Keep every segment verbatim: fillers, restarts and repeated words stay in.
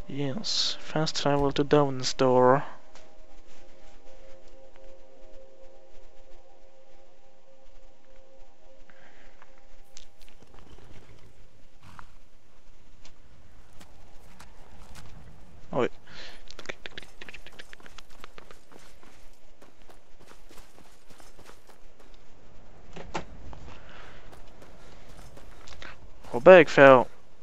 Yes, fast travel to Down's door. Oi. Håper jeg får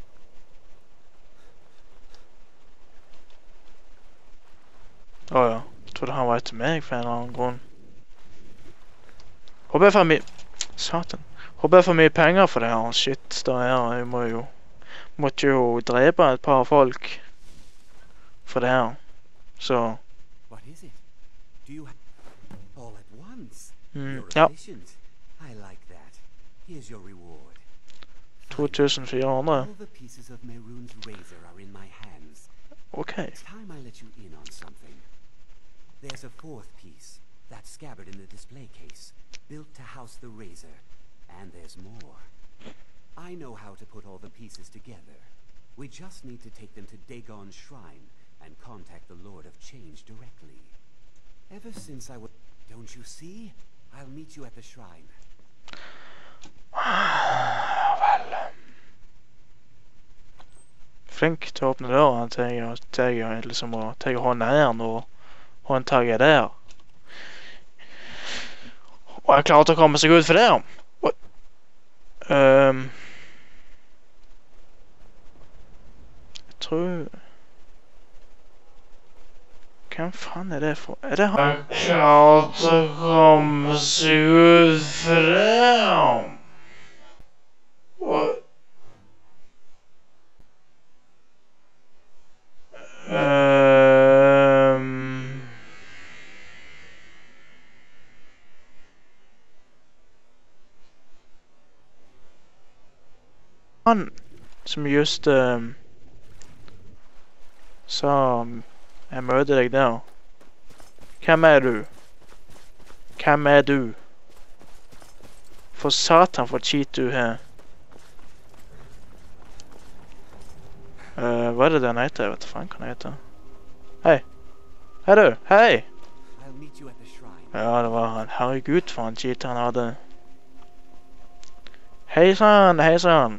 Å ja. Jeg trodde han var etter meg for en eller annen grunn. Håper jeg får mye Satan. Håper jeg får mye penger for det her. Shit, da her. Jeg må jo Måtte jo drepe et par folk for det her. Så What is it? Do you have all at once? mm, You're ja. efficient. I like that. Here's your reward. to tusen fire hundre. All the pieces of Mehrunes razor are in my hands. Ok. It's time I let you in on something. There's a fourth piece, that scabbard in the display case, built to house the razor. And there's more. I know how to put all the pieces together. We just need to take them to Dagon's shrine and contact the Lord of Change directly. Ever since I was... Don't you see? I'll meet you at the shrine. Vel. Flink til å åpne døren til jeg, til jeg liksom å ta hånden her nå. Håndtaget der. Og jeg klarte å komme seg ut for det. Um, jeg tror... Hvem faen er det for? Er det han? Jeg klarte å komme seg ut for det. What? Um... Han som just um, sa jeg møter deg der. Hvem er du? Hvem er du? For satan for cheat du her. Uh, hva er det den heter? Jeg vet ikke faen hva den heter. Hei. Hei du. Hei. Ja, det var han. Herregud for han cheat han hadde. Hei sann, hei sann.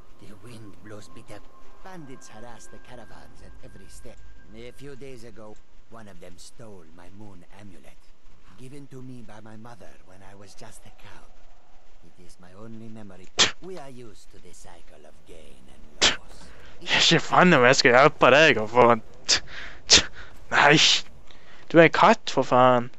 Bandits harass the caravans at every step. A few days ago, one of them stole my moon amulet, given to me by my mother when I was just a cow. It is my only memory. We are used to the cycle of gain and loss. Ikke faen om jeg skal hjelpe deg å få... Nei! Du er en katt, for faen.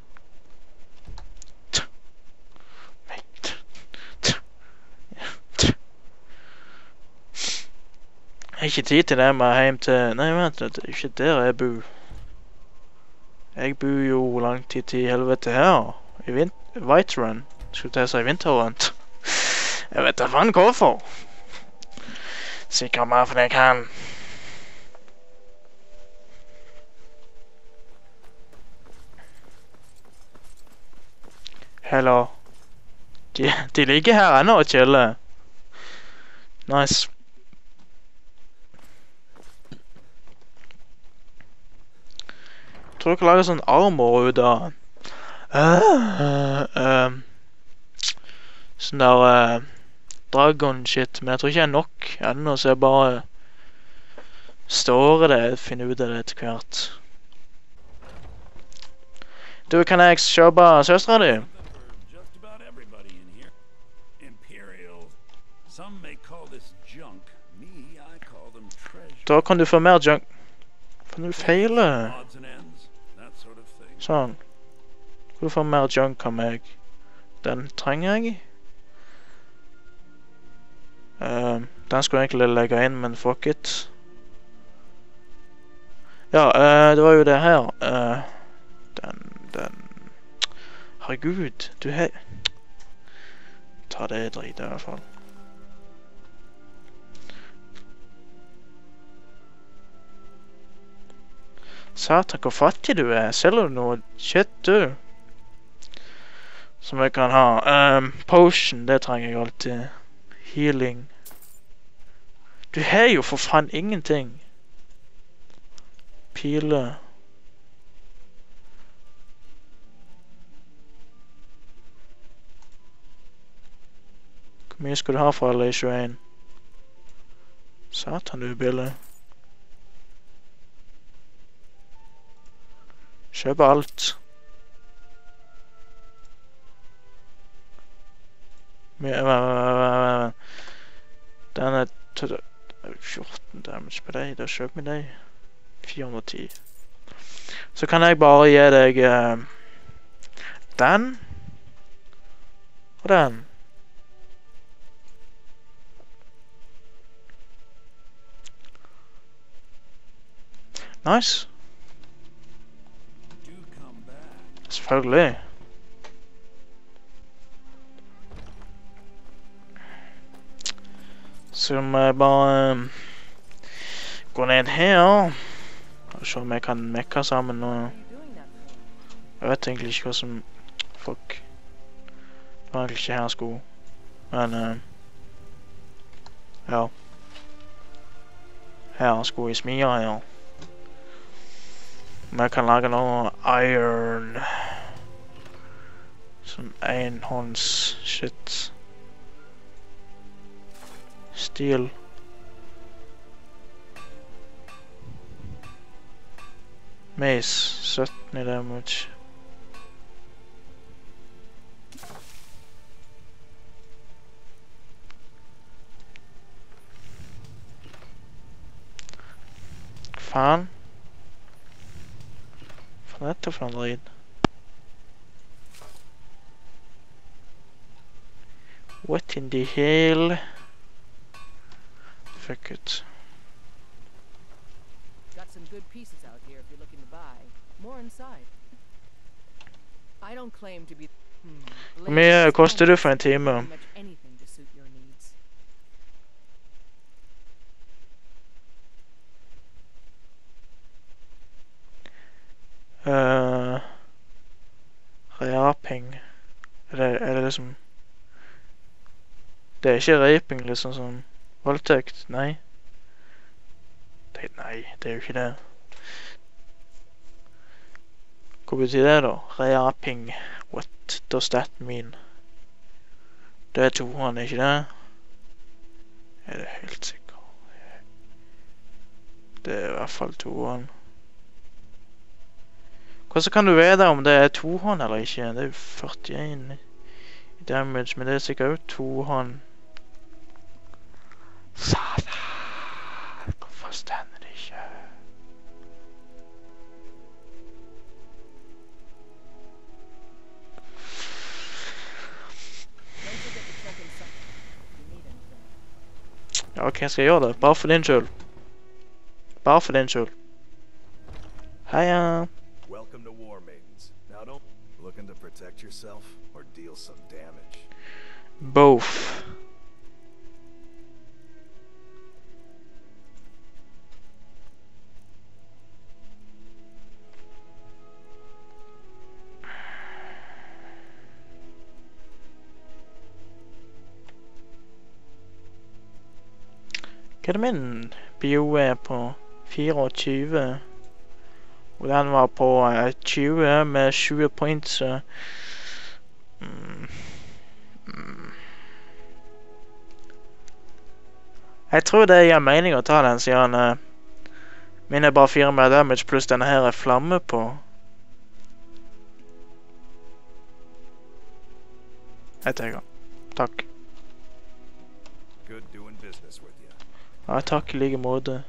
Jeg har ikke tid til det med hjem til... Nei, vent, det er ikke der jeg bor. Jeg bor jo langt tid til helvete her. I vin... Whiterun. Skulle jeg si Winterrun. Jeg vet da faen hvorfor. Sikkert mer for det jeg kan. Hello. De, de ligger her ennå og chiller. Nice. Jeg tror dere lager sånn armor ut av uh, uh, sånn der uh, dragon shit, men jeg tror ikke jeg er nok ennå, så jeg bare står i det, finner ut av det etter hvert. Du, kan jeg kjøpe søstra di? Da kan du få mer junk. For du feiler. Sånn. Kan du få mer junk av meg? Den trenger jeg. Uh, den skulle jeg egentlig legge inn, men fuck it. Ja, uh, det var jo det her. Uh, den, den... Herregud, du he... Ta det drit i hvert fall. Satan, hvor fattig du er. Selger du noe shit, du? Som jeg kan ha. Um, potion, det trenger jeg alltid. Healing. Du har jo for faen ingenting. piler. Hvor mye skal du ha for L A tjueen? Satan, du er billig. Kjøp alt. Den er fjorten damage på deg. Da kjøper vi deg. fire hundre og ti. Så kan jeg bare gi deg uh, den. Og den. Nice. Selvfølgelig. Så må jeg bare um, gå ned her og se om jeg kan mekke sammen og jeg vet egentlig ikke hva som fuck det var egentlig ikke her sko men uh, ja her sko i smia her men jeg kan lage noe iron sånn enhånds shit steel mace sytten i damage faen faen dette for en drit what in the hell fuck it. Got some good pieces out here if you're looking to buy. More inside. I don't claim to be. Hmm. Hvor mye koster det for en time? Anything to suit your needs. Uh, raping. Er det, er det liksom... Det er ikke raping liksom som... Voldtekt? Nei. Det, nei, det er jo ikke det. Hva betyr det da? Raping. What does that mean? Det er toeren, ikke det? Er det helt sikker? Det er i hvert fall toeren. Hvordan kan du vite om det er tohånd eller ikke? Det er jo førtien i damage, men det er sikkert jo tohånd. Satan! Hvorfor stender det ikke? Ja, ok, jeg skal gjøre det. Bare for din skyld. Bare for din skyld. Heia! Welcome to War Maidens. Now don't looking to protect yourself or deal some damage. Both. Hva er det min bio er på fireogtyve? Og den var på uh, tjue med tjue points. Uh, mm, mm. Jeg tror det gir mening å ta den, siden uh, min er bare fire med damage, pluss denne her er flamme på. Jeg tenker. Takk. Good doing business with you. Ja, takk i like måte.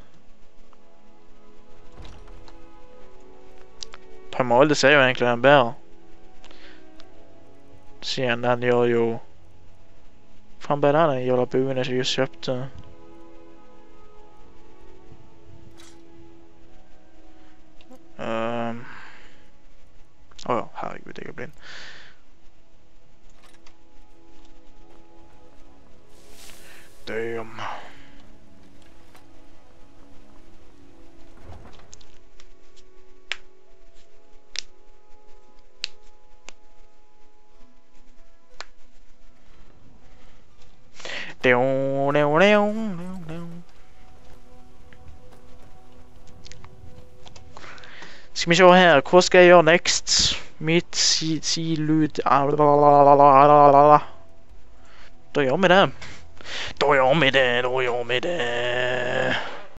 På en måte ser jo egentlig den bedre. Siden den gjør jo... Faen ble den jævla buen jeg just kjøpte. Um. Åja, oh, herregud, jeg er blind. Damn. Down, down, down, down, down. Skal vi se her. Hva skal jeg gjøre next? Mitt si, si lud... Da gjør vi det. Da gjør vi det, da gjør vi det.